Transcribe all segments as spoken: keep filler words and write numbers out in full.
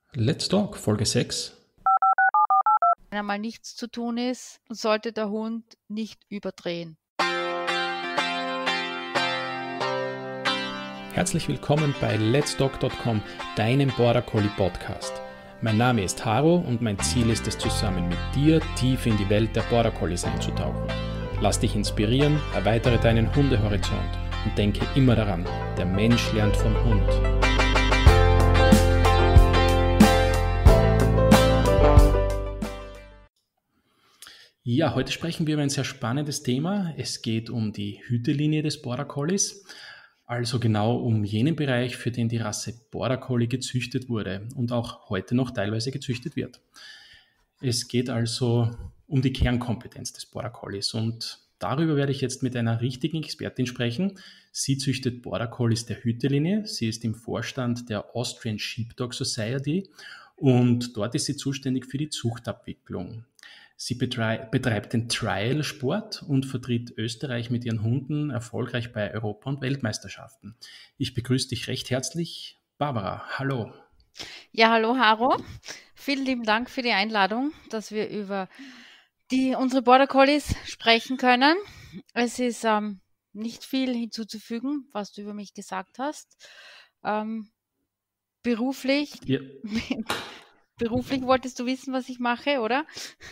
Let's Talk, Folge sechs. Wenn einmal nichts zu tun ist, sollte der Hund nicht überdrehen. Herzlich willkommen bei lets talk punkt com, deinem Border Collie Podcast. Mein Name ist Haro und mein Ziel ist es, zusammen mit dir tief in die Welt der Border Collies einzutauchen. Lass dich inspirieren, erweitere deinen Hundehorizont und denke immer daran, der Mensch lernt vom Hund. Ja, heute sprechen wir über ein sehr spannendes Thema. Es geht um die Hütelinie des Border Collies, also genau um jenen Bereich, für den die Rasse Border Collie gezüchtet wurde und auch heute noch teilweise gezüchtet wird. Es geht also um die Kernkompetenz des Border Collies und darüber werde ich jetzt mit einer richtigen Expertin sprechen. Sie züchtet Border Collies der Hütelinie. Sie ist im Vorstand der Austrian Sheepdog Society und dort ist sie zuständig für die Zuchtabwicklung. Sie betreibt den Trial-Sport und vertritt Österreich mit ihren Hunden erfolgreich bei Europa- und Weltmeisterschaften. Ich begrüße dich recht herzlich, Barbara. Hallo. Ja, hallo Haro. Vielen lieben Dank für die Einladung, dass wir über die, unsere Border Collies sprechen können. Es ist ähm, nicht viel hinzuzufügen, was du über mich gesagt hast. Ähm, beruflich, Ja. beruflich wolltest du wissen, was ich mache, oder?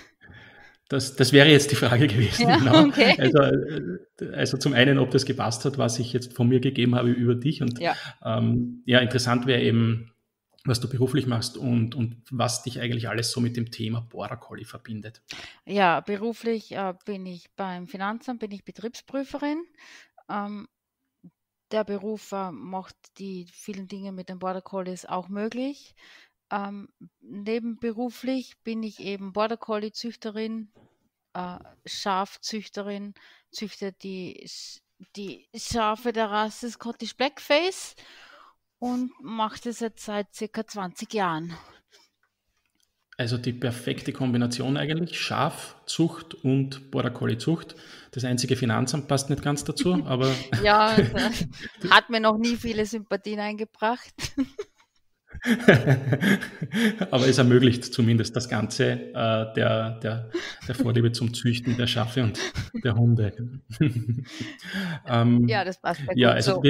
Das, das wäre jetzt die Frage gewesen, Ja, genau. okay. Also, also zum einen, ob das gepasst hat, was ich jetzt von mir gegeben habe über dich. Und Ja. ähm, ja, interessant wäre eben, was du beruflich machst und, und was dich eigentlich alles so mit dem Thema Border Collie verbindet. Ja, beruflich äh, bin ich beim Finanzamt, bin ich Betriebsprüferin. Ähm, der Beruf äh, macht die vielen Dinge mit den Border Collies auch möglich. Ähm, nebenberuflich bin ich eben Border Collie Züchterin, äh, Schafzüchterin, züchte die, die Schafe der Rasse Scottish Blackface und mache das jetzt seit circa zwanzig Jahren. Also die perfekte Kombination eigentlich, Schafzucht und Border Collie Zucht. Das einzige Finanzamt passt nicht ganz dazu, aber... Ja, hat mir noch nie viele Sympathien eingebracht. Aber es ermöglicht zumindest das Ganze äh, der, der, der Vorliebe zum Züchten der Schafe und der Hunde. ähm, Ja, das passt ja ja, gut also so. wir,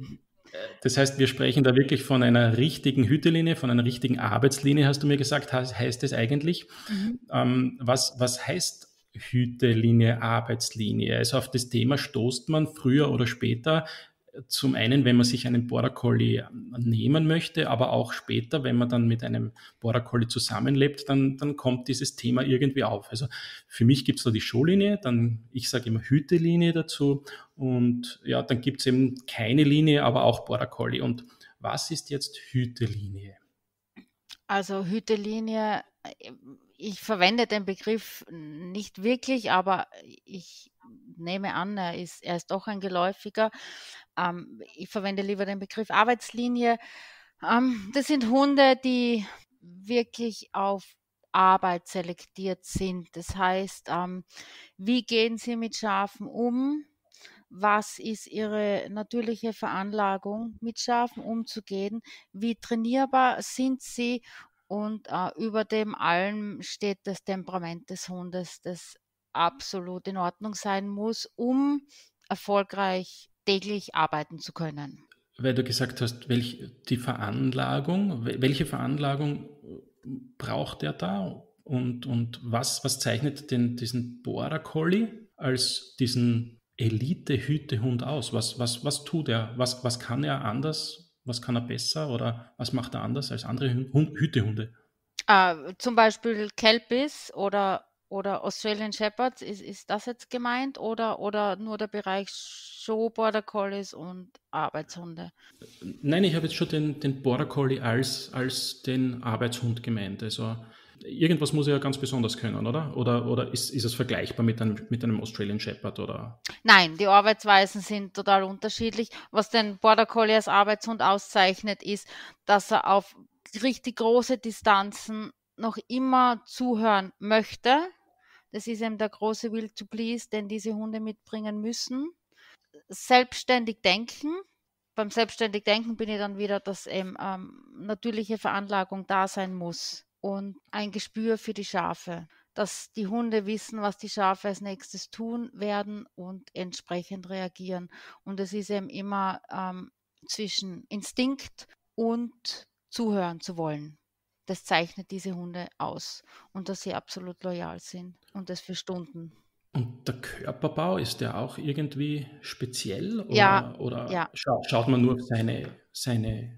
das heißt, wir sprechen da wirklich von einer richtigen Hütelinie, von einer richtigen Arbeitslinie, hast du mir gesagt, heißt es eigentlich. Mhm. Ähm, was, was heißt Hütelinie, Arbeitslinie? Also auf das Thema stoßt man früher oder später. Zum einen, wenn man sich einen Border Collie nehmen möchte, aber auch später, wenn man dann mit einem Border Collie zusammenlebt, dann, dann kommt dieses Thema irgendwie auf. Also für mich gibt es da die Showlinie, dann, ich sage immer Hütelinie dazu und ja, dann gibt es eben keine Linie, aber auch Border Collie. Und was ist jetzt Hütelinie? Also Hütelinie, ich verwende den Begriff nicht wirklich, aber ich nehme an, er ist, er ist doch ein geläufiger. Ähm, ich verwende lieber den Begriff Arbeitslinie. Ähm, das sind Hunde, die wirklich auf Arbeit selektiert sind. Das heißt, ähm, wie gehen sie mit Schafen um? Was ist ihre natürliche Veranlagung, mit Schafen umzugehen? Wie trainierbar sind sie? Und äh, über dem allem steht das Temperament des Hundes, das absolut in Ordnung sein muss, um erfolgreich täglich arbeiten zu können. Weil du gesagt hast, welch, die Veranlagung, welche Veranlagung braucht er da und, und was, was zeichnet den, diesen Border Collie als diesen Elite-Hütehund aus? Was, was, was tut er? Was, was kann er anders? Was kann er besser? Oder was macht er anders als andere Hü- Hütehunde? Äh, zum Beispiel Kelpies oder, oder Australian Shepherds, ist, ist das jetzt gemeint? Oder, oder nur der Bereich Show, Border Collies und Arbeitshunde? Nein, ich habe jetzt schon den, den Border Collie als, als den Arbeitshund gemeint. Also irgendwas muss er ja ganz besonders können, oder? Oder, oder ist, ist es vergleichbar mit einem, mit einem Australian Shepherd? Oder? Nein, die Arbeitsweisen sind total unterschiedlich. Was den Border Collie als Arbeitshund auszeichnet, ist, dass er auf richtig große Distanzen noch immer zuhören möchte. Das ist eben der große Will to Please, den diese Hunde mitbringen müssen. Selbstständig denken, beim selbstständig Denken bin ich dann wieder, dass eben ähm, natürliche Veranlagung da sein muss und ein Gespür für die Schafe, dass die Hunde wissen, was die Schafe als nächstes tun werden und entsprechend reagieren. Und es ist eben immer ähm, zwischen Instinkt und zuhören zu wollen. Das zeichnet diese Hunde aus und dass sie absolut loyal sind und das für Stunden. Und der Körperbau, ist der auch irgendwie speziell Ja, oder, oder ja. scha schaut man nur auf seine, seine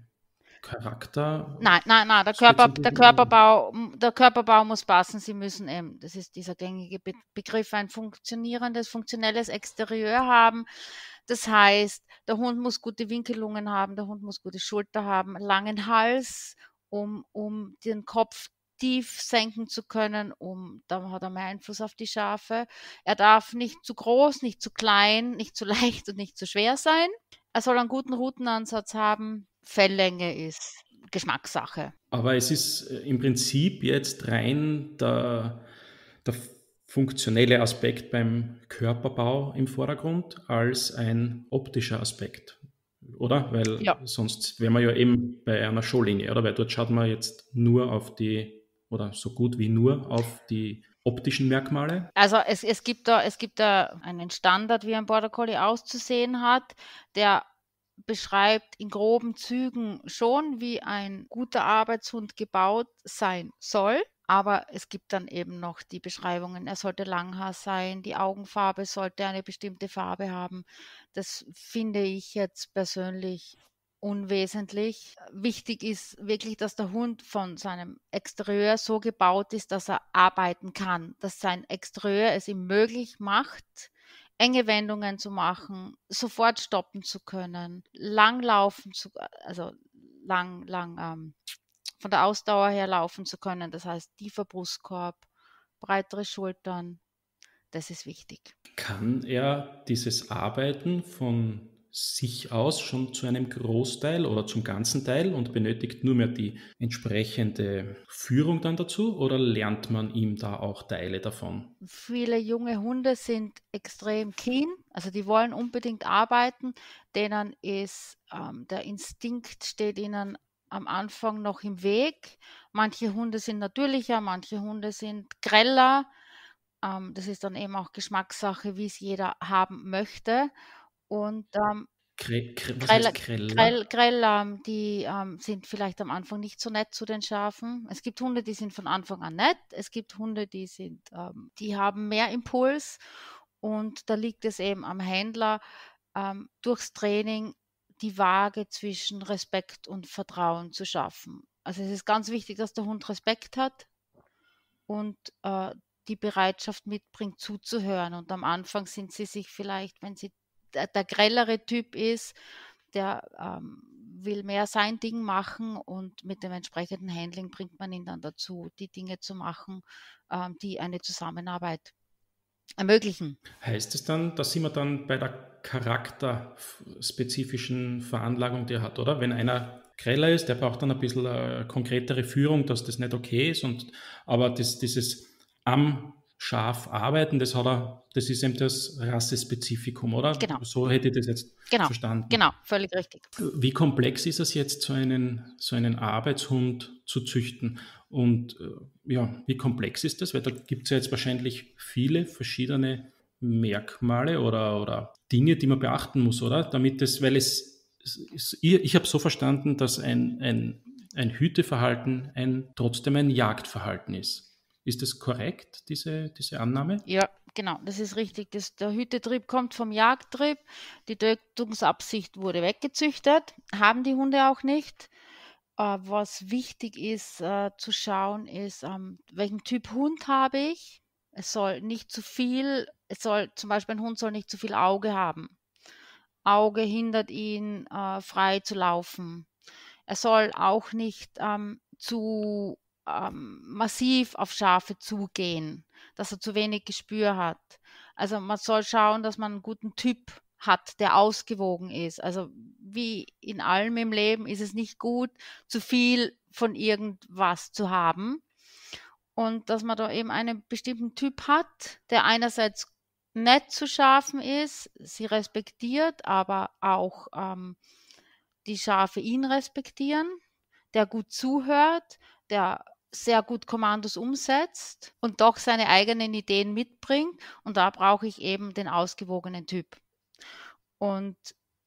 Nein, nein, nein, der Körper, der Charakterspezifik? Oder? Körperbau, der Körperbau muss passen. Sie müssen eben, das ist dieser gängige Be Begriff, ein funktionierendes, funktionelles Exterieur haben. Das heißt, der Hund muss gute Winkelungen haben, der Hund muss gute Schulter haben, langen Hals, um, um den Kopf tief senken zu können, um, da hat er mehr Einfluss auf die Schafe. Er darf nicht zu groß, nicht zu klein, nicht zu leicht und nicht zu schwer sein. Er soll einen guten Routenansatz haben. Felllänge ist Geschmackssache. Aber es ist äh, im Prinzip jetzt rein der, der funktionelle Aspekt beim Körperbau im Vordergrund als ein optischer Aspekt, oder? Weil Ja. sonst wären wir ja eben bei einer Showlinie, oder? Weil dort schaut man jetzt nur auf die, oder so gut wie nur auf die optischen Merkmale. Also es, es gibt da, es gibt da einen Standard, wie ein Border Collie auszusehen hat, der beschreibt in groben Zügen schon, wie ein guter Arbeitshund gebaut sein soll. Aber es gibt dann eben noch die Beschreibungen, er sollte Langhaar sein, die Augenfarbe sollte eine bestimmte Farbe haben. Das finde ich jetzt persönlich unwesentlich. Wichtig ist wirklich, dass der Hund von seinem Exterieur so gebaut ist, dass er arbeiten kann, dass sein Exterieur es ihm möglich macht, enge Wendungen zu machen, sofort stoppen zu können, lang laufen zu, also lang, lang ähm, von der Ausdauer her laufen zu können. Das heißt, tiefer Brustkorb, breitere Schultern, das ist wichtig. Kann er dieses Arbeiten von sich aus schon zu einem Großteil oder zum ganzen Teil und benötigt nur mehr die entsprechende Führung dann dazu oder lernt man ihm da auch Teile davon? Viele junge Hunde sind extrem keen, also die wollen unbedingt arbeiten, denen ist ähm, der Instinkt steht ihnen am Anfang noch im Weg. Manche Hunde sind natürlicher, manche Hunde sind greller. Ähm, das ist dann eben auch Geschmackssache, wie es jeder haben möchte. Und ähm, Kre kre was Grell heißt Kreller? Grell Grell ähm, die, ähm, sind vielleicht am Anfang nicht so nett zu den Schafen. Es gibt Hunde, die sind von Anfang an nett. Es gibt Hunde, die sind, ähm, die haben mehr Impuls. Und da liegt es eben am Händler, ähm, durchs Training die Waage zwischen Respekt und Vertrauen zu schaffen. Also es ist ganz wichtig, dass der Hund Respekt hat und äh, die Bereitschaft mitbringt, zuzuhören. Und am Anfang sind sie sich vielleicht, wenn sie der, der grellere Typ ist, der ähm, will mehr sein Ding machen und mit dem entsprechenden Handling bringt man ihn dann dazu, die Dinge zu machen, ähm, die eine Zusammenarbeit ermöglichen. Heißt es dann, da sind wir dann bei der charakterspezifischen Veranlagung, die er hat, oder? Wenn einer greller ist, der braucht dann ein bisschen äh, konkretere Führung, dass das nicht okay ist. Und, aber das, dieses am Schaf arbeiten, das hat er, das ist eben das Rassespezifikum, oder? Genau, So hätte ich das jetzt genau, verstanden. genau, völlig richtig. Wie komplex ist es jetzt, so einen, so einen Arbeitshund zu züchten? Und äh, ja, wie komplex ist das? Weil da gibt es ja jetzt wahrscheinlich viele verschiedene Merkmale oder, oder Dinge, die man beachten muss, oder? Damit es, weil es, es ich, ich habe so verstanden, dass ein, ein, ein Hüteverhalten ein, trotzdem ein Jagdverhalten ist. Ist das korrekt, diese, diese Annahme? Ja, genau, das ist richtig. Das, der Hütetrieb kommt vom Jagdtrieb. Die Tötungsabsicht wurde weggezüchtet, haben die Hunde auch nicht. Äh, was wichtig ist äh, zu schauen, ist, ähm, welchen Typ Hund habe ich. Es soll nicht zu viel, es soll zum Beispiel ein Hund soll nicht zu viel Auge haben. Auge hindert ihn, äh, frei zu laufen. Er soll auch nicht ähm, zu ähm, massiv auf Schafe zugehen, dass er zu wenig Gespür hat. Also man soll schauen, dass man einen guten Typ hat, der ausgewogen ist. Also wie in allem im Leben ist es nicht gut, zu viel von irgendwas zu haben. Und dass man da eben einen bestimmten Typ hat, der einerseits nett zu Schafen ist, sie respektiert, aber auch ähm, die Schafe ihn respektieren, der gut zuhört, der sehr gut Kommandos umsetzt und doch seine eigenen Ideen mitbringt. Und da brauche ich eben den ausgewogenen Typ. Und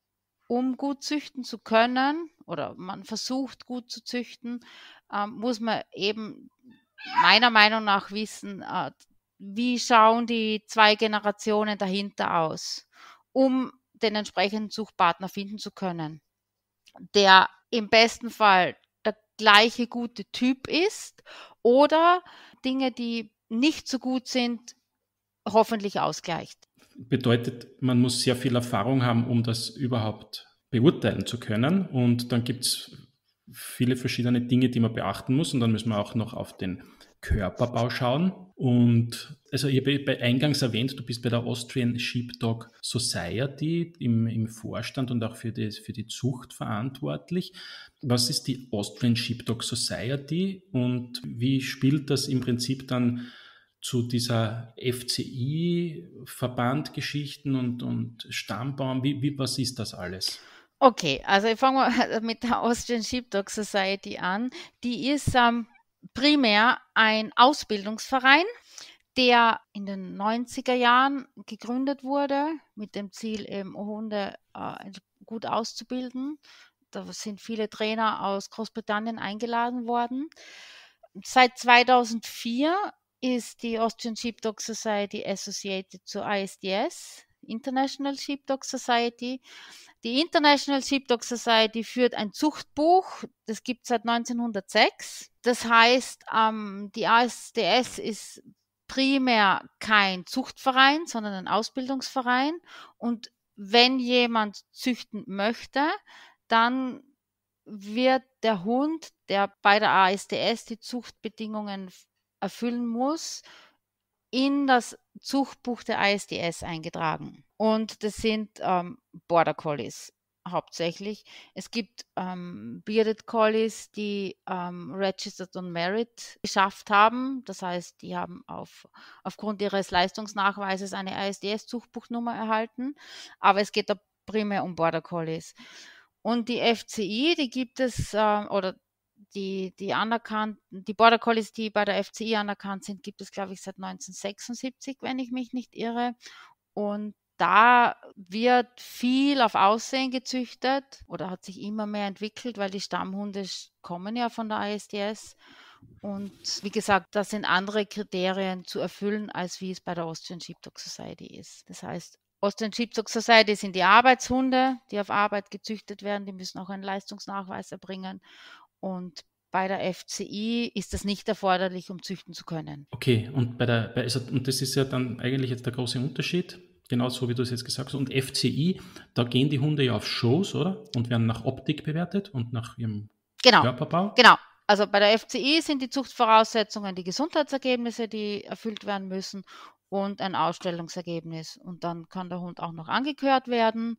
um gut züchten zu können, oder man versucht gut zu züchten, ähm, muss man eben meiner Meinung nach wissen, äh, wie schauen die zwei Generationen dahinter aus, um den entsprechenden Zuchtpartner finden zu können, der im besten Fall der gleiche gute Typ ist oder Dinge, die nicht so gut sind, hoffentlich ausgleicht. Bedeutet, man muss sehr viel Erfahrung haben, um das überhaupt beurteilen zu können. Und dann gibt es viele verschiedene Dinge, die man beachten muss. Und dann müssen wir auch noch auf den Körperbau schauen. Und also ich habe bei eingangs erwähnt, du bist bei der Austrian Sheepdog Society im, im Vorstand und auch für die, für die Zucht verantwortlich. Was ist die Austrian Sheepdog Society und wie spielt das im Prinzip dann zu dieser F C I-Verbandgeschichten und, und Stammbaum? Wie, wie, was ist das alles? Okay, also ich fange mal mit der Austrian Sheepdog Society an. Die ist ähm, primär ein Ausbildungsverein, der in den neunziger Jahren gegründet wurde, mit dem Ziel, eben Hunde äh, gut auszubilden. Da sind viele Trainer aus Großbritannien eingeladen worden. Seit zweitausendvier ist die Austrian Sheepdog Society associated zur I S D S, International Sheepdog Society. Die International Sheepdog Society führt ein Zuchtbuch, das gibt es seit neunzehnhundertsechs. Das heißt, ähm, die A S D S ist primär kein Zuchtverein, sondern ein Ausbildungsverein. Und wenn jemand züchten möchte, dann wird der Hund, der bei der A S D S die Zuchtbedingungen erfüllen muss, in das Zuchtbuch der I S D S eingetragen. Und das sind ähm, Border Collies hauptsächlich. Es gibt ähm, Bearded Collies, die ähm, Registered on Merit geschafft haben. Das heißt, die haben auf, aufgrund ihres Leistungsnachweises eine I S D S-Zuchtbuchnummer erhalten. Aber es geht da primär um Border Collies. Und die F C I, die gibt es, äh, oder die, die anerkannten, die Border Collies, die bei der F C I anerkannt sind, gibt es, glaube ich, seit neunzehnhundertsechsundsiebzig, wenn ich mich nicht irre. Und da wird viel auf Aussehen gezüchtet oder hat sich immer mehr entwickelt, weil die Stammhunde kommen ja von der I S D S. Und wie gesagt, da sind andere Kriterien zu erfüllen, als wie es bei der Austrian Sheepdog Society ist. Das heißt, Austrian Sheepdog Society sind die Arbeitshunde, die auf Arbeit gezüchtet werden, die müssen auch einen Leistungsnachweis erbringen. Und bei der F C I ist das nicht erforderlich, um züchten zu können. Okay, und bei der, bei, also, und das ist ja dann eigentlich jetzt der große Unterschied, genauso wie du es jetzt gesagt hast. Und F C I, da gehen die Hunde ja auf Shows, oder? Und werden nach Optik bewertet und nach ihrem genau, Körperbau? Genau. Also bei der F C I sind die Zuchtvoraussetzungen die Gesundheitsergebnisse, die erfüllt werden müssen und ein Ausstellungsergebnis. Und dann kann der Hund auch noch angehört werden.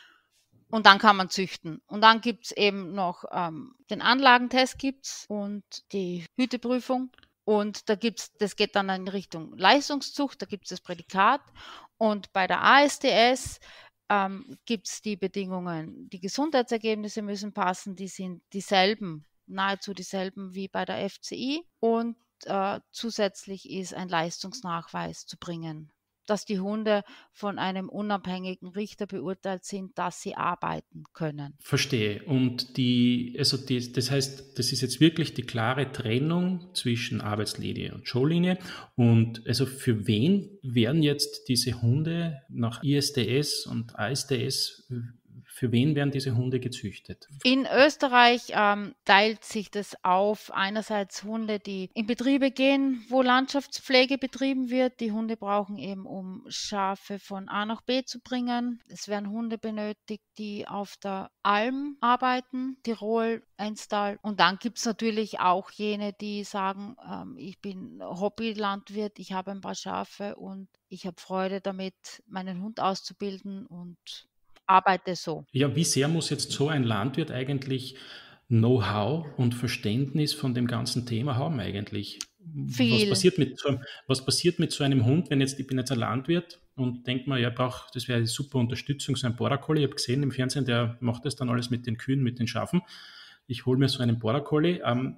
Und dann kann man züchten. Und dann gibt es eben noch ähm, den Anlagentest gibt's und die Hüteprüfung. Und da gibt's, das geht dann in Richtung Leistungszucht, da gibt es das Prädikat. Und bei der A S D S ähm, gibt es die Bedingungen, die Gesundheitsergebnisse müssen passen, die sind dieselben, nahezu dieselben wie bei der F C I. Und äh, zusätzlich ist ein Leistungsnachweis zu bringen, dass die Hunde von einem unabhängigen Richter beurteilt sind, dass sie arbeiten können. Verstehe. Und die, also die, das heißt, das ist jetzt wirklich die klare Trennung zwischen Arbeitslinie und Showlinie. Und also für wen werden jetzt diese Hunde nach I S D S und A S D S, für wen werden diese Hunde gezüchtet? In Österreich ähm, teilt sich das auf. Einerseits Hunde, die in Betriebe gehen, wo Landschaftspflege betrieben wird. Die Hunde brauchen eben, um Schafe von A nach B zu bringen. Es werden Hunde benötigt, die auf der Alm arbeiten, Tirol, Einstal. Und dann gibt es natürlich auch jene, die sagen, ähm, ich bin Hobbylandwirt, ich habe ein paar Schafe und ich habe Freude damit, meinen Hund auszubilden und arbeite so. Ja, wie sehr muss jetzt so ein Landwirt eigentlich Know-how und Verständnis von dem ganzen Thema haben eigentlich? Was Viel. passiert mit so einem, was passiert mit so einem Hund, wenn jetzt, ich bin jetzt ein Landwirt und denke mir, ja, brauch, das wäre eine super Unterstützung, so ein Border Collie. Ich habe gesehen im Fernsehen, der macht das dann alles mit den Kühen, mit den Schafen. Ich hole mir so einen Border Collie. Ähm,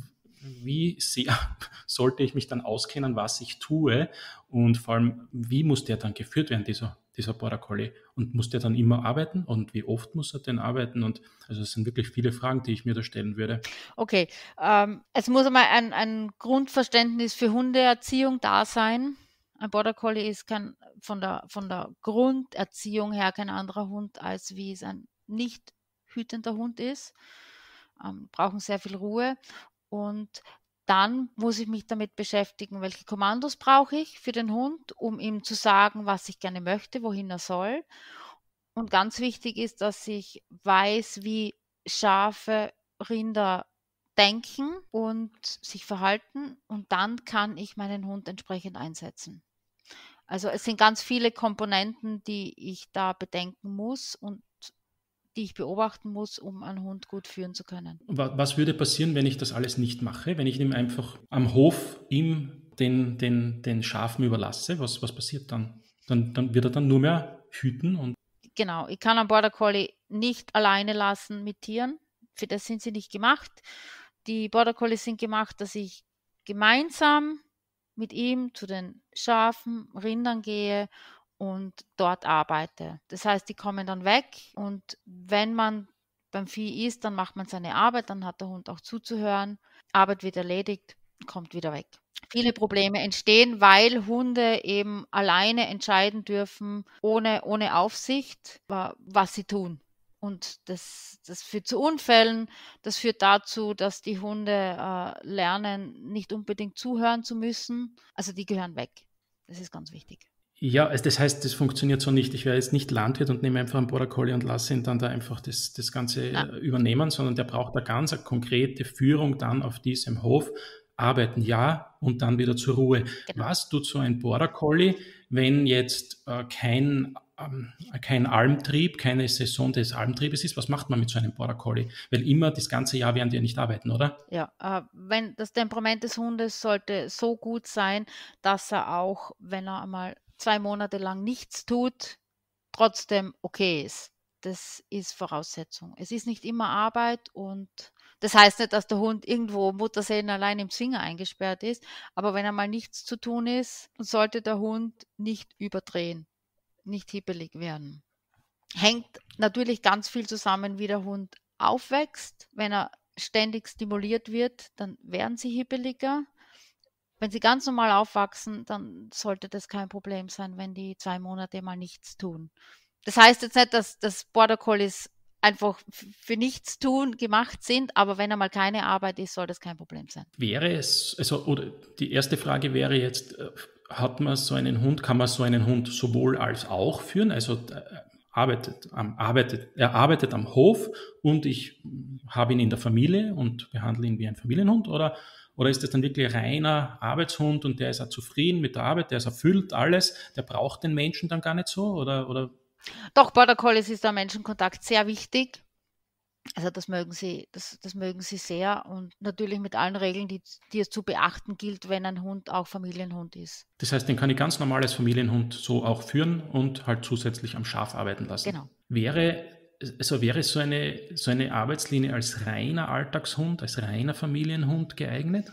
wie sehr sollte ich mich dann auskennen, was ich tue, und vor allem, wie muss der dann geführt werden, dieser, dieser Border Collie? Und muss der dann immer arbeiten? Und wie oft muss er denn arbeiten? Und also es sind wirklich viele Fragen, die ich mir da stellen würde. Okay, ähm, es muss einmal ein, ein Grundverständnis für Hundeerziehung da sein. Ein Border Collie ist kein, von der, von der Grunderziehung her kein anderer Hund, als wie es ein nicht hütender Hund ist. Ähm, brauchen sehr viel Ruhe. Und dann muss ich mich damit beschäftigen, welche Kommandos brauche ich für den Hund, um ihm zu sagen, was ich gerne möchte, wohin er soll. Und ganz wichtig ist, dass ich weiß, wie Schafe, Rinder denken und sich verhalten, und dann kann ich meinen Hund entsprechend einsetzen. Also es sind ganz viele Komponenten, die ich da bedenken muss und die ich beobachten muss, um einen Hund gut führen zu können. Was würde passieren, wenn ich das alles nicht mache? Wenn ich ihm einfach am Hof ihm den, den, den Schafen überlasse? Was, was passiert dann? dann? Dann wird er dann nur mehr hüten und Genau, ich kann einen Border Collie nicht alleine lassen mit Tieren. Für das sind sie nicht gemacht. Die Border Collies sind gemacht, dass ich gemeinsam mit ihm zu den Schafen, Rindern gehe und dort arbeite. Das heißt, die kommen dann weg, und wenn man beim Vieh ist, dann macht man seine Arbeit, dann hat der Hund auch zuzuhören, Arbeit wird erledigt, kommt wieder weg. Viele Probleme entstehen, weil Hunde eben alleine entscheiden dürfen, ohne, ohne Aufsicht, was sie tun. Und das, das führt zu Unfällen, das führt dazu, dass die Hunde äh, lernen, nicht unbedingt zuhören zu müssen. Also die gehören weg. Das ist ganz wichtig. Ja, also das heißt, das funktioniert so nicht. Ich wäre jetzt nicht Landwirt und nehme einfach einen Border Collie und lasse ihn dann da einfach das, das Ganze Nein. übernehmen, sondern der braucht eine ganz eine konkrete Führung dann auf diesem Hof. Arbeiten, ja, und dann wieder zur Ruhe. Genau. Was tut so ein Border Collie, wenn jetzt äh, kein, ähm, kein Almtrieb, keine Saison des Almtriebes ist? Was macht man mit so einem Border Collie? Weil immer das ganze Jahr werden die ja nicht arbeiten, oder? Ja, äh, wenn das Temperament des Hundes sollte so gut sein, dass er auch, wenn er einmal zwei Monate lang nichts tut, trotzdem okay ist. Das ist Voraussetzung. Es ist nicht immer Arbeit, und das heißt nicht, dass der Hund irgendwo Mutterseelen allein im Zwinger eingesperrt ist, aber wenn einmal nichts zu tun ist, sollte der Hund nicht überdrehen, nicht hibbelig werden. Hängt natürlich ganz viel zusammen, wie der Hund aufwächst. Wenn er ständig stimuliert wird, dann werden sie hibbeliger. Wenn sie ganz normal aufwachsen, dann sollte das kein Problem sein, wenn die zwei Monate mal nichts tun. Das heißt jetzt nicht, dass, dass Border Collies einfach für nichts tun gemacht sind, aber wenn einmal keine Arbeit ist, soll das kein Problem sein. Wäre es, also, oder die erste Frage wäre jetzt, hat man so einen Hund, kann man so einen Hund sowohl als auch führen? Also arbeitet, am, arbeitet, er arbeitet am Hof und ich habe ihn in der Familie und behandle ihn wie ein Familienhund, oder, oder ist das dann wirklich reiner Arbeitshund und der ist auch zufrieden mit der Arbeit, der ist erfüllt, alles, der braucht den Menschen dann gar nicht so, oder, oder? Doch, Border Collies ist der Menschenkontakt sehr wichtig. Also das mögen sie, das, das mögen sie sehr, und natürlich mit allen Regeln, die, die es zu beachten gilt, wenn ein Hund auch Familienhund ist. Das heißt, den kann ich ganz normal als Familienhund so auch führen und halt zusätzlich am Schaf arbeiten lassen. Genau. Wäre, also wäre so eine, so eine Arbeitslinie als reiner Alltagshund, als reiner Familienhund geeignet?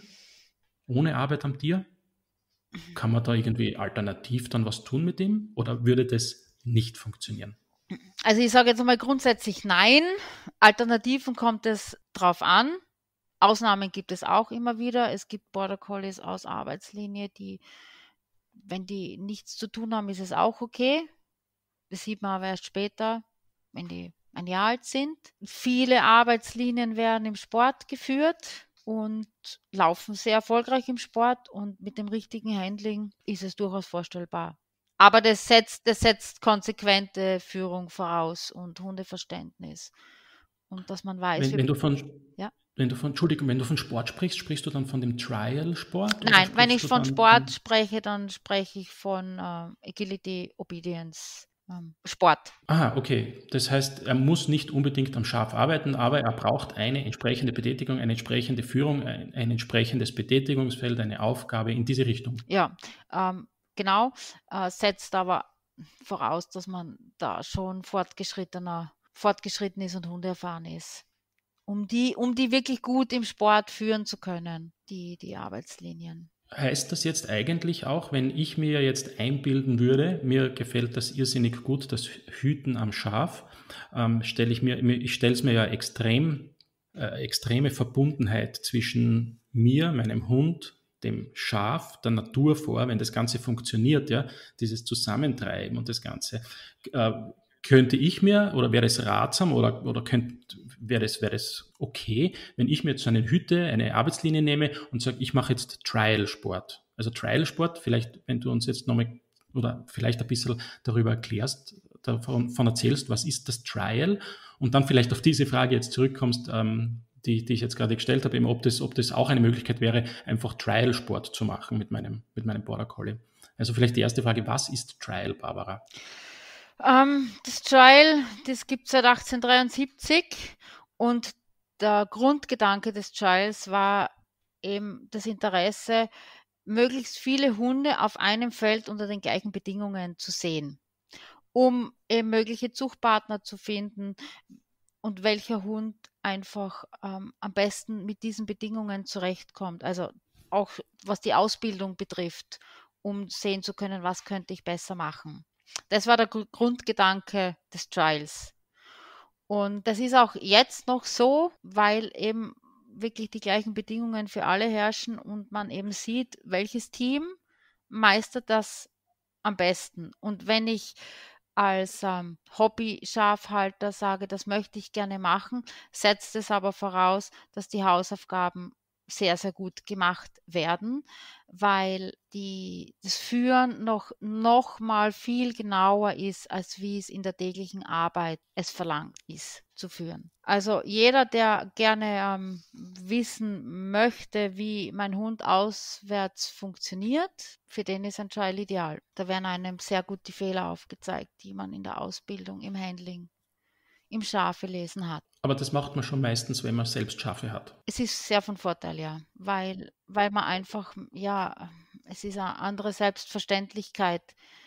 Ohne Arbeit am Tier? Kann man da irgendwie alternativ dann was tun mit dem? Oder würde das nicht funktionieren? Also ich sage jetzt mal grundsätzlich nein. Alternativen kommt es drauf an. Ausnahmen gibt es auch immer wieder. Es gibt Border Collies aus Arbeitslinie, die, wenn die nichts zu tun haben, ist es auch okay. Das sieht man aber erst später, wenn die ein Jahr alt sind. Viele Arbeitslinien werden im Sport geführt und laufen sehr erfolgreich im Sport, und mit dem richtigen Handling ist es durchaus vorstellbar. Aber das setzt, das setzt konsequente Führung voraus und Hundeverständnis. Und dass man weiß, Wenn, wenn du von, ja. wenn du von, Entschuldigung, wenn du von Sport sprichst, sprichst du dann von dem Trial-Sport? Nein, wenn sprichst ich du von dann Sport von- spreche, dann spreche ich von äh, Agility, Obedience, ähm, Sport. Ah, okay. Das heißt, er muss nicht unbedingt am Schaf arbeiten, aber er braucht eine entsprechende Betätigung, eine entsprechende Führung, ein, ein entsprechendes Betätigungsfeld, eine Aufgabe in diese Richtung. Ja, ähm, genau, äh, setzt aber voraus, dass man da schon fortgeschrittener fortgeschritten ist und hundeerfahren ist, um die um die wirklich gut im Sport führen zu können, die die Arbeitslinien. Heißt das jetzt eigentlich auch, wenn ich mir jetzt einbilden würde, mir gefällt das irrsinnig gut, das Hüten am Schaf, ähm, stelle ich mir, mir- ich stelle es mir ja extrem, äh, extreme Verbundenheit zwischen mir, meinem Hund, dem Schaf, der Natur vor, wenn das Ganze funktioniert, ja, dieses Zusammentreiben und das Ganze. Äh, Könnte ich mir, oder wäre es ratsam, oder, oder könnt, wäre es, wäre es okay, wenn ich mir jetzt so eine Hütte, eine Arbeitslinie nehme und sage, ich mache jetzt Trial-Sport. Also Trial-Sport, vielleicht, wenn du uns jetzt nochmal oder vielleicht ein bisschen darüber erklärst, davon, davon erzählst, was ist das Trial? Und dann vielleicht auf diese Frage jetzt zurückkommst, ähm, die, die ich jetzt gerade gestellt habe, eben ob das, ob das auch eine Möglichkeit wäre, einfach Trial-Sport zu machen mit meinem, mit meinem Border Collie. Also vielleicht die erste Frage, was ist Trial, Barbara? Ähm, das Trial, das gibt es seit achtzehnhundertdreiundsiebzig und der Grundgedanke des Trials war eben das Interesse, möglichst viele Hunde auf einem Feld unter den gleichen Bedingungen zu sehen, um eben mögliche Zuchtpartner zu finden und welcher Hund einfach ähm, am besten mit diesen Bedingungen zurechtkommt. Also auch was die Ausbildung betrifft, um sehen zu können, was könnte ich besser machen. Das war der Gru- Grundgedanke des Trials. Und das ist auch jetzt noch so, weil eben wirklich die gleichen Bedingungen für alle herrschen und man eben sieht, welches Team meistert das am besten. Und wenn ich als ähm, Hobby-Schafhalter sage, das möchte ich gerne machen, setzt es aber voraus, dass die Hausaufgaben sehr, sehr gut gemacht werden, weil die, das Führen noch, noch mal viel genauer ist, als wie es in der täglichen Arbeit es verlangt ist zu führen. Also jeder, der gerne ähm, wissen möchte, wie mein Hund auswärts funktioniert, für den ist ein Trial ideal. Da werden einem sehr gut die Fehler aufgezeigt, die man in der Ausbildung, im Handling, im Schafelesen hat. Aber das macht man schon meistens, wenn man selbst Schafe hat. Es ist sehr von Vorteil, ja, weil, weil man einfach, ja, es ist eine andere Selbstverständlichkeit,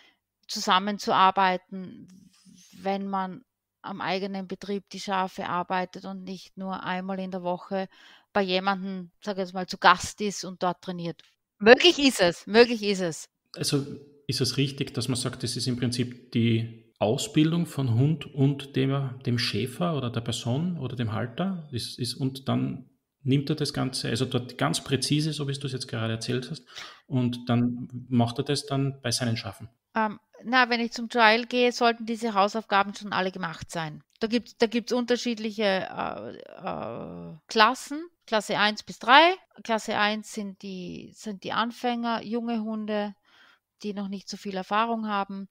zusammenzuarbeiten, wenn man am eigenen Betrieb die Schafe arbeitet und nicht nur einmal in der Woche bei jemandem, sage ich jetzt mal, zu Gast ist und dort trainiert. Möglich ist es, möglich ist es. Also ist es richtig, dass man sagt, das ist im Prinzip die Ausbildung von Hund und dem, dem Schäfer oder der Person oder dem Halter ist, ist, und dann nimmt er das Ganze, also dort ganz präzise, so wie du es jetzt gerade erzählt hast, und dann macht er das dann bei seinen Schafen. Ähm, na, wenn ich zum Trial gehe, sollten diese Hausaufgaben schon alle gemacht sein. Da gibt es da gibt's unterschiedliche äh, äh, Klassen, Klasse eins bis drei. Klasse eins sind die, sind die Anfänger, junge Hunde, die noch nicht so viel Erfahrung haben.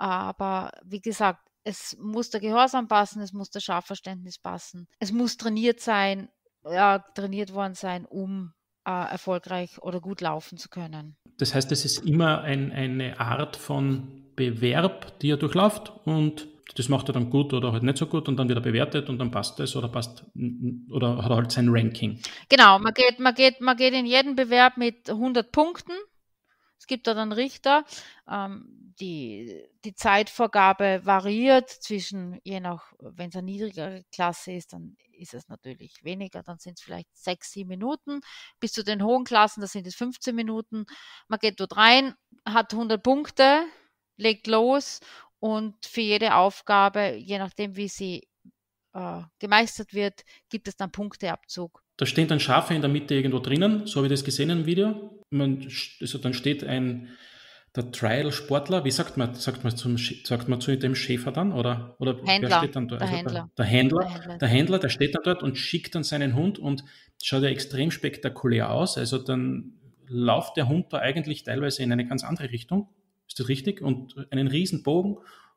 Aber wie gesagt, es muss der Gehorsam passen, es muss das Schafverständnis passen. Es muss trainiert sein, ja, trainiert worden sein, um äh, erfolgreich oder gut laufen zu können. Das heißt, es ist immer ein, eine Art von Bewerb, die er durchläuft und das macht er dann gut oder halt nicht so gut und dann wird er bewertet und dann passt es oder passt oder hat er halt sein Ranking. Genau, man geht, man geht, man geht in jeden Bewerb mit hundert Punkten. Es gibt da dann Richter. Ähm, die, die Zeitvorgabe variiert zwischen, je nach, wenn es eine niedrigere Klasse ist, dann ist es natürlich weniger, dann sind es vielleicht sechs, sieben Minuten. Bis zu den hohen Klassen, da sind es fünfzehn Minuten. Man geht dort rein, hat hundert Punkte, legt los und für jede Aufgabe, je nachdem wie sie äh, gemeistert wird, gibt es dann Punkteabzug. Da stehen dann Schafe in der Mitte irgendwo drinnen, so habe ich das gesehen im Video. Man, also dann steht ein der Trial-Sportler, wie sagt man, sagt man, zum, sagt man zu dem Schäfer dann? Oder, oder wer Händler, steht dann da? der Also der, Händler, der der Händler, Händler. der Händler, der steht dann dort und schickt dann seinen Hund und schaut ja extrem spektakulär aus. Also dann läuft der Hund da eigentlich teilweise in eine ganz andere Richtung. Ist das richtig? Und einen riesen Bogen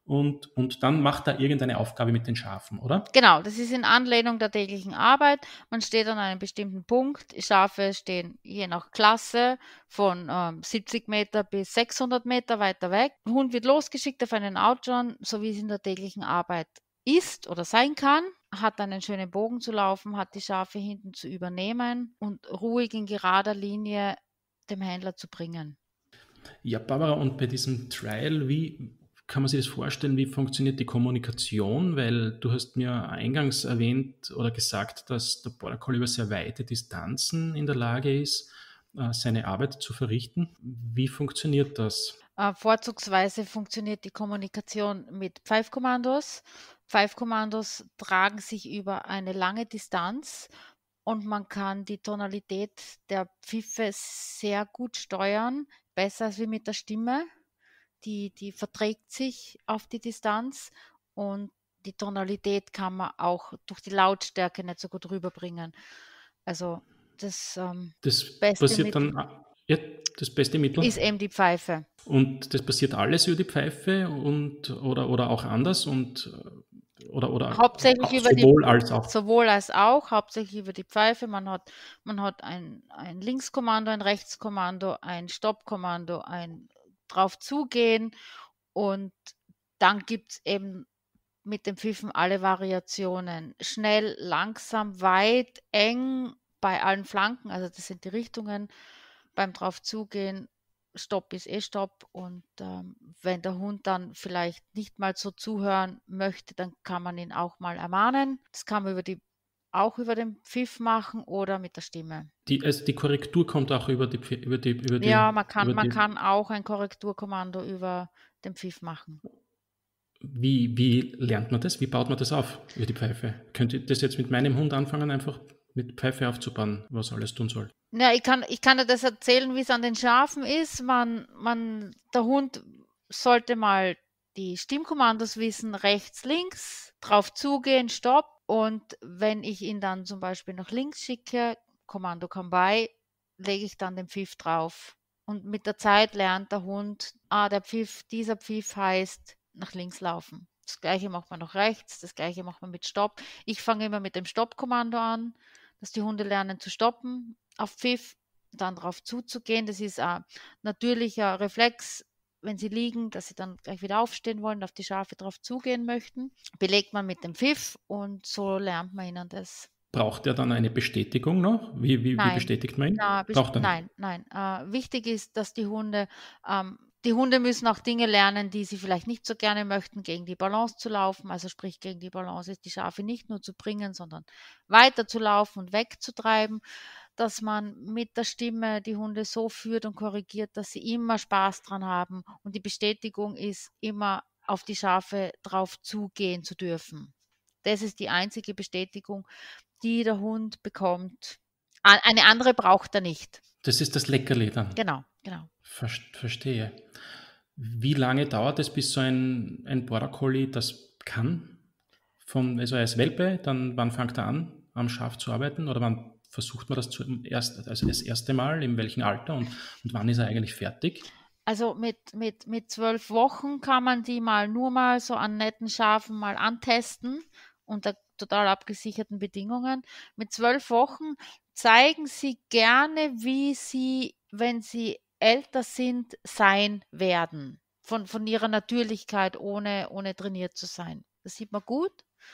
und, und dann macht er irgendeine Aufgabe mit den Schafen, oder? Genau, das ist in Anlehnung der täglichen Arbeit. Man steht an einem bestimmten Punkt. Die Schafe stehen je nach Klasse von ähm, siebzig Meter bis sechshundert Meter weiter weg. Der Hund wird losgeschickt auf einen Outrun, so wie es in der täglichen Arbeit ist oder sein kann, hat einen schönen Bogen zu laufen, hat die Schafe hinten zu übernehmen und ruhig in gerader Linie dem Händler zu bringen. Ja, Barbara, und bei diesem Trial, wie kann man sich das vorstellen, wie funktioniert die Kommunikation? Weil du hast mir eingangs erwähnt oder gesagt, dass der Border Collie über sehr weite Distanzen in der Lage ist, äh, seine Arbeit zu verrichten. Wie funktioniert das? Äh, vorzugsweise funktioniert die Kommunikation mit Pfeifkommandos. Pfeifkommandos tragen sich über eine lange Distanz und man kann die Tonalität der Pfiffe sehr gut steuern, besser als wie mit der Stimme. Die, die verträgt sich auf die Distanz und die Tonalität kann man auch durch die Lautstärke nicht so gut rüberbringen. Also das ähm, Das beste passiert Mittel dann, äh, ja, das beste Mittel. ist eben die Pfeife. Und das passiert alles über die Pfeife und oder, oder auch anders und oder, oder Hauptsächlich auch über die sowohl als auch. sowohl als auch, hauptsächlich über die Pfeife. Man hat man hat ein ein Linkskommando, ein Rechtskommando, ein Stoppkommando, ein drauf zugehen und dann gibt's eben mit den Pfiffen alle Variationen. Schnell, langsam, weit, eng bei allen Flanken, also das sind die Richtungen beim drauf zugehen. Stopp ist eh Stopp und ähm, wenn der Hund dann vielleicht nicht mal so zuhören möchte, dann kann man ihn auch mal ermahnen. Das kann man über die, auch über den Pfiff machen oder mit der Stimme. Die, also die Korrektur kommt auch über die, Pf- über die, über die, Ja, man kann, über man die. kann auch ein Korrekturkommando über den Pfiff machen. Wie, wie lernt man das? Wie baut man das auf über die Pfeife? Könnte ich das jetzt mit meinem Hund anfangen, einfach mit Pfeife aufzubauen, was er alles tun soll? Ja, ich kann, ich kann dir das erzählen, wie es an den Schafen ist. Man, man, der Hund sollte mal die Stimmkommandos wissen, rechts, links, drauf zugehen, Stopp. Und wenn ich ihn dann zum Beispiel nach links schicke, Kommando come by, lege ich dann den Pfiff drauf. Und mit der Zeit lernt der Hund, ah, der Pfiff, dieser Pfiff heißt nach links laufen. Das gleiche macht man nach rechts, das gleiche macht man mit Stopp. Ich fange immer mit dem Stoppkommando an, dass die Hunde lernen zu stoppen auf Pfiff, dann drauf zuzugehen. Das ist ein natürlicher Reflex, wenn sie liegen, dass sie dann gleich wieder aufstehen wollen, auf die Schafe drauf zugehen möchten. Belegt man mit dem Pfiff und so lernt man ihnen das. Braucht er dann eine Bestätigung noch? Wie, wie, wie Nein, bestätigt man ihn? na, best Braucht er nicht. nein, nein. Äh, wichtig ist, dass die Hunde ähm, die Hunde müssen auch Dinge lernen, die sie vielleicht nicht so gerne möchten, gegen die Balance zu laufen. Also sprich, gegen die Balance ist die Schafe nicht nur zu bringen, sondern weiter zu laufen und wegzutreiben, dass man mit der Stimme die Hunde so führt und korrigiert, dass sie immer Spaß dran haben. Und die Bestätigung ist, immer auf die Schafe drauf zugehen zu dürfen. Das ist die einzige Bestätigung, die der Hund bekommt. A- Eine andere braucht er nicht. Das ist das Leckerli dann. Genau, genau. Ver- Verstehe. Wie lange dauert es, bis so ein, ein Border Collie das kann? Von, also er ist Welpe, dann wann fängt er an, am Schaf zu arbeiten? Oder wann versucht man das zum erst, also das erste Mal? In welchem Alter? Und, und wann ist er eigentlich fertig? Also mit, mit, mit zwölf Wochen kann man die mal nur mal so an netten Schafen mal antesten unter total abgesicherten Bedingungen. Mit zwölf Wochen zeigen sie gerne, wie sie, wenn sie älter sind, sein werden. Von, von ihrer Natürlichkeit, ohne, ohne trainiert zu sein. Das sieht man gut.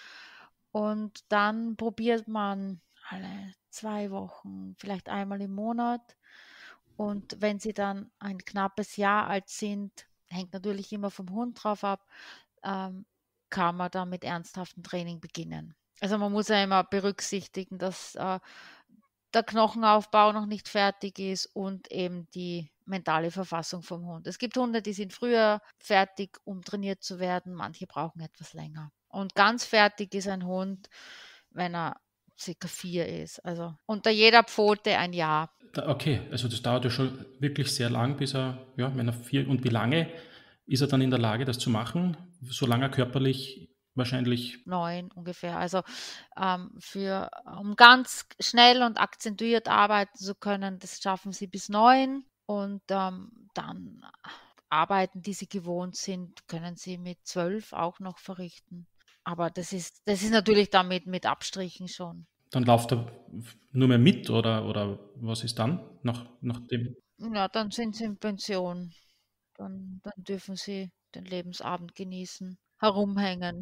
Und dann probiert man alle zwei Wochen, vielleicht einmal im Monat. Und wenn sie dann ein knappes Jahr alt sind, hängt natürlich immer vom Hund drauf ab, ähm, kann man dann mit ernsthaftem Training beginnen. Also man muss ja immer berücksichtigen, dass äh, der Knochenaufbau noch nicht fertig ist und eben die mentale Verfassung vom Hund. Es gibt Hunde, die sind früher fertig, um trainiert zu werden. Manche brauchen etwas länger. Und ganz fertig ist ein Hund, wenn er circa vier ist. Also unter jeder Pfote ein Jahr. Da, okay, also das dauert ja schon wirklich sehr lang, bis er, ja, wenn er vier, und wie lange ist er dann in der Lage, das zu machen? Solange er körperlich wahrscheinlich, Neun ungefähr. Also ähm, für, um ganz schnell und akzentuiert arbeiten zu können, das schaffen sie bis neun und ähm, dann Arbeiten, die sie gewohnt sind, können sie mit zwölf auch noch verrichten. Aber das ist, das ist natürlich damit mit Abstrichen schon. Dann läuft er nur mehr mit oder, oder was ist dann nach, nach dem? Ja, dann sind sie in Pension. Dann, dann dürfen sie den Lebensabend genießen, herumhängen.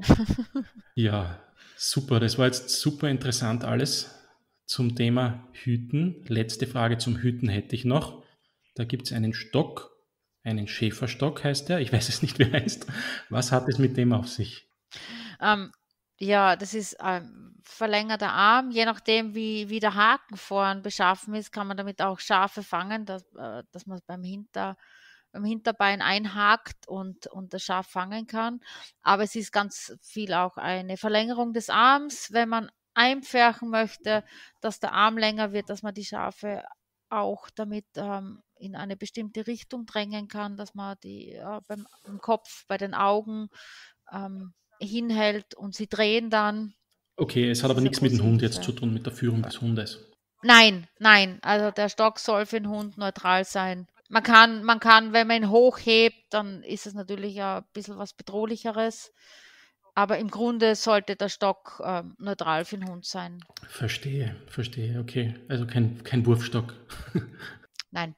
Ja, super. Das war jetzt super interessant alles zum Thema Hüten. Letzte Frage zum Hüten hätte ich noch. Da gibt es einen Stock, einen Schäferstock heißt der. Ich weiß es nicht, wie er heißt. Was hat es mit dem auf sich? Ähm, ja, das ist ein verlängerter Arm. Je nachdem, wie, wie der Haken vorn beschaffen ist, kann man damit auch Schafe fangen, dass, äh, dass man es beim Hinter, beim Hinterbein einhakt und, und das Schaf fangen kann. Aber es ist ganz viel auch eine Verlängerung des Arms, wenn man einpferchen möchte, dass der Arm länger wird, dass man die Schafe auch damit ähm, in eine bestimmte Richtung drängen kann, dass man die äh, beim, beim Kopf, bei den Augen ähm, hinhält und sie drehen dann. Okay, es hat Das aber ist eine nichts mit dem große Hund jetzt zu Hilfe. tun, mit der Führung des Hundes. Nein, nein, also der Stock soll für den Hund neutral sein. Man kann, man kann, wenn man ihn hochhebt, dann ist es natürlich ja ein bisschen was Bedrohlicheres. Aber im Grunde sollte der Stock ähm, neutral für den Hund sein. Verstehe, verstehe, okay. Also kein, kein Wurfstock. Nein.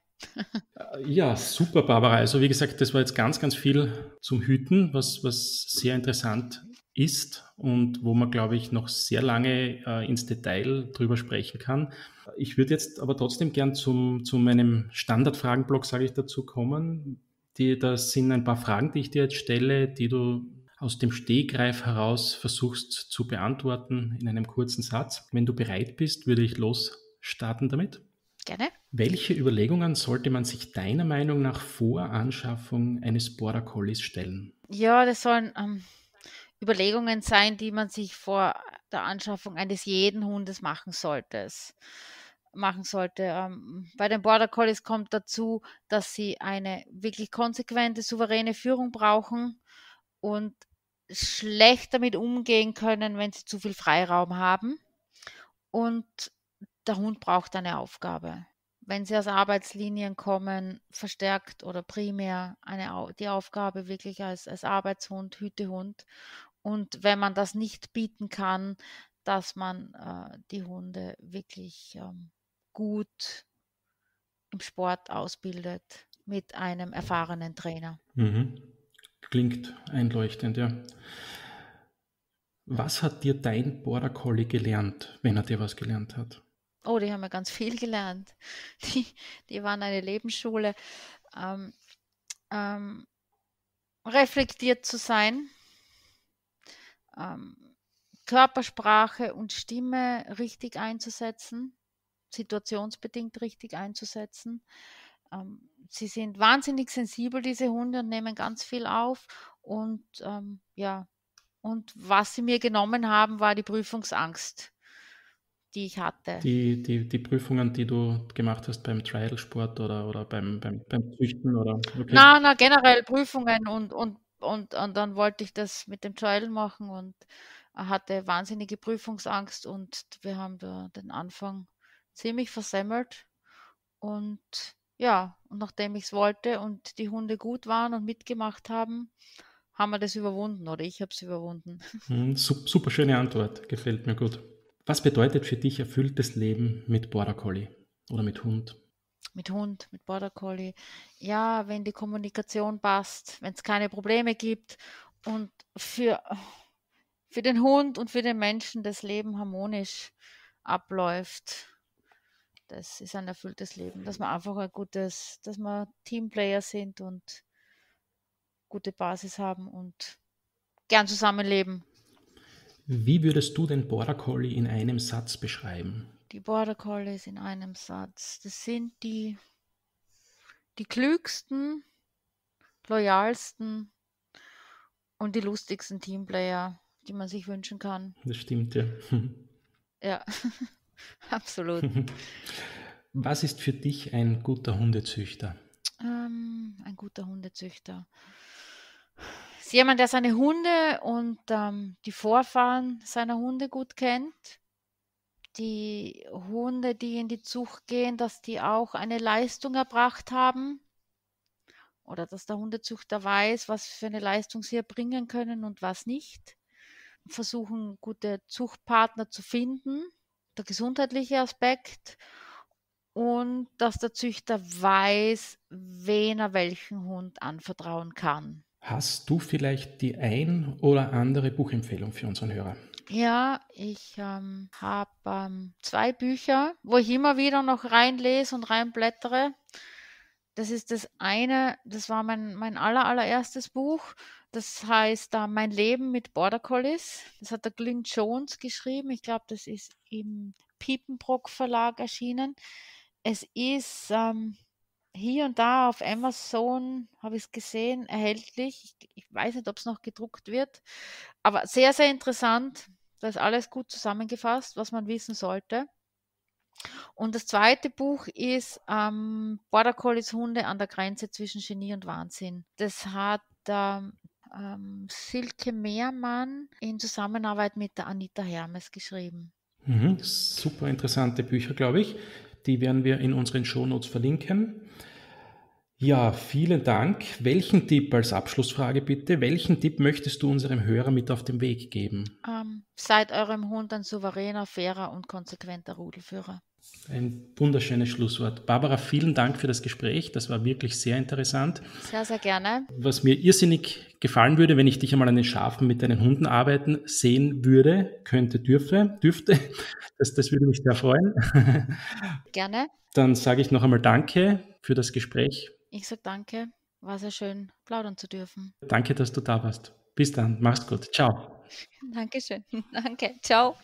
Ja, super, Barbara. Also wie gesagt, das war jetzt ganz, ganz viel zum Hüten, was, was sehr interessant ist und wo man, glaube ich, noch sehr lange äh, ins Detail drüber sprechen kann. Ich würde jetzt aber trotzdem gern zum, zu meinem Standardfragenblock, sage ich, dazu kommen. Die, das sind ein paar Fragen, die ich dir jetzt stelle, die du aus dem Stegreif heraus versuchst zu beantworten in einem kurzen Satz. Wenn du bereit bist, würde ich losstarten damit. Gerne. Welche Überlegungen sollte man sich deiner Meinung nach vor Anschaffung eines Border Collies stellen? Ja, das sollen ähm, Überlegungen sein, die man sich vor der Anschaffung eines jeden Hundes machen sollte. machen sollte. Ähm, bei den Border Collies kommt dazu, dass sie eine wirklich konsequente, souveräne Führung brauchen und schlecht damit umgehen können, wenn sie zu viel Freiraum haben. Und der Hund braucht eine Aufgabe. Wenn sie aus Arbeitslinien kommen, verstärkt oder primär eine, die Aufgabe wirklich als, als Arbeitshund, Hütehund. Und wenn man das nicht bieten kann, dass man äh, die Hunde wirklich ähm, gut im Sport ausbildet mit einem erfahrenen Trainer. Mhm. Klingt einleuchtend, ja. Was hat dir dein Border Collie gelernt, wenn er dir was gelernt hat? Oh, die haben ja ganz viel gelernt. Die, die waren eine Lebensschule. Ähm, ähm, reflektiert zu sein, ähm, Körpersprache und Stimme richtig einzusetzen, situationsbedingt richtig einzusetzen. Ähm, sie sind wahnsinnig sensibel, diese Hunde, und nehmen ganz viel auf. Und ähm, ja, und was sie mir genommen haben, war die Prüfungsangst, die ich hatte. Die, die, die Prüfungen, die du gemacht hast beim Trialsport oder, oder beim, beim, beim Züchten oder okay. Na, na, generell Prüfungen und, und, und, und dann wollte ich das mit dem Trial machen und er hatte wahnsinnige Prüfungsangst und wir haben da den Anfang ziemlich versemmelt. Und ja, und nachdem ich es wollte und die Hunde gut waren und mitgemacht haben, haben wir das überwunden oder ich habe es überwunden. Hm, sup- super schöne Antwort, gefällt mir gut. Was bedeutet für dich erfülltes Leben mit Border Collie oder mit Hund? Mit Hund, mit Border Collie. Ja, wenn die Kommunikation passt, wenn es keine Probleme gibt und für, für den Hund und für den Menschen das Leben harmonisch abläuft. Das ist ein erfülltes Leben, dass wir einfach ein gutes, dass wir Teamplayer sind und gute Basis haben und gern zusammenleben. Wie würdest du den Border Collie in einem Satz beschreiben? Die Border Collies in einem Satz. Das sind die, die klügsten, loyalsten und die lustigsten Teamplayer, die man sich wünschen kann. Das stimmt, ja. Ja, absolut. Was ist für dich ein guter Hundezüchter? Ähm, ein guter Hundezüchter. Ist jemand, der seine Hunde und ähm, die Vorfahren seiner Hunde gut kennt. Die Hunde, die in die Zucht gehen, dass die auch eine Leistung erbracht haben oder dass der Hundezüchter weiß, was für eine Leistung sie erbringen können und was nicht. Versuchen, gute Zuchtpartner zu finden, der gesundheitliche Aspekt und dass der Züchter weiß, wen er welchen Hund anvertrauen kann. Hast du vielleicht die ein oder andere Buchempfehlung für unseren Hörer? Ja, ich ähm, habe ähm, zwei Bücher, wo ich immer wieder noch reinlese und reinblättere. Das ist das eine, das war mein, mein aller, allererstes Buch. Das heißt äh, Mein Leben mit Border Collies. Das hat der Glyn Jones geschrieben. Ich glaube, das ist im Piepenbrock Verlag erschienen. Es ist ähm, hier und da auf Amazon, habe ich es gesehen, erhältlich. Ich, ich weiß nicht, ob es noch gedruckt wird. Aber sehr, sehr interessant. Da ist alles gut zusammengefasst, was man wissen sollte. Und das zweite Buch ist ähm, Border Collies Hunde an der Grenze zwischen Genie und Wahnsinn. Das hat ähm, ähm, Silke Mehrmann in Zusammenarbeit mit der Anita Hermes geschrieben. Mhm, super interessante Bücher, glaube ich. Die werden wir in unseren Shownotes verlinken. Ja, vielen Dank. Welchen Tipp als Abschlussfrage bitte? Welchen Tipp möchtest du unserem Hörer mit auf den Weg geben? Ähm, seid eurem Hund ein souveräner, fairer und konsequenter Rudelführer. Ein wunderschönes Schlusswort. Barbara, vielen Dank für das Gespräch. Das war wirklich sehr interessant. Sehr, sehr gerne. Was mir irrsinnig gefallen würde, wenn ich dich einmal an den Schafen mit deinen Hunden arbeiten sehen würde, könnte, dürfe, dürfte, das, das würde mich sehr freuen. Gerne. Dann sage ich noch einmal Danke für das Gespräch. Ich sage danke. War sehr schön, plaudern zu dürfen. Danke, dass du da warst. Bis dann. Mach's gut. Ciao. Dankeschön. Danke. Ciao.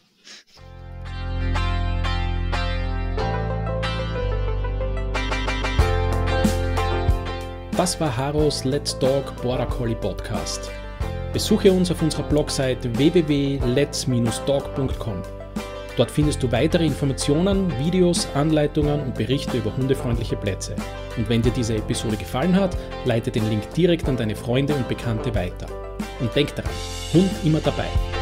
Das war Haros Let's Talk Border Collie Podcast. Besuche uns auf unserer Blogseite w w w punkt lets dash talk punkt com. Dort findest du weitere Informationen, Videos, Anleitungen und Berichte über hundefreundliche Plätze. Und wenn dir diese Episode gefallen hat, leite den Link direkt an deine Freunde und Bekannte weiter. Und denk daran, Hund immer dabei.